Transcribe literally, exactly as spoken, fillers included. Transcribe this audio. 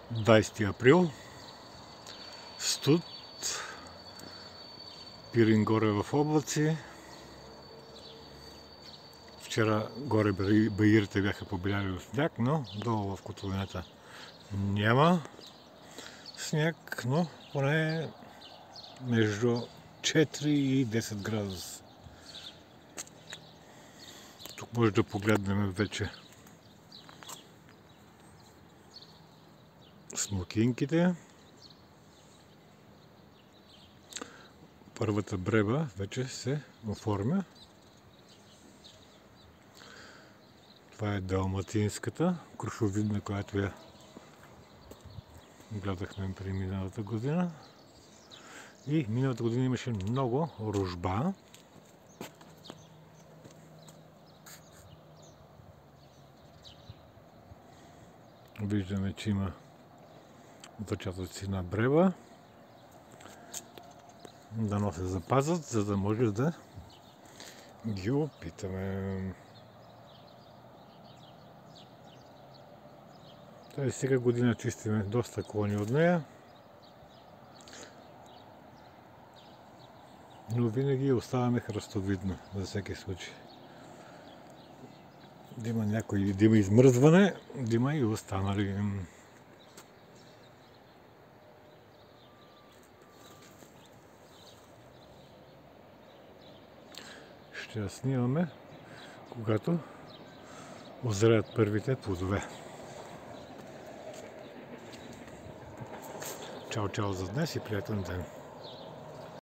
двайсети април. Студ. Пирин горе в облаци. Вчера горе баирите бяха побеляли от сняг, но долу в котловината няма сняг, но поне между четири и десет градуса. Тук може да погледнем вече смокинките. Първата бреба вече се оформя. Това е далматинската, крушовидна, която я гледахме при миналата година. И миналата година имаше много рожба. Виждаме, че има отпечатъци на бреба. Дано се запазят, за да може да ги опитаме. Тази сега година чистиме доста клони от нея, но винаги оставяме храстовидно, за всеки случай. Да има някой, да има измръзване, да има и останали. Ще я снимаме, когато озреят първите плодове. Чао, чао за днес и приятен ден!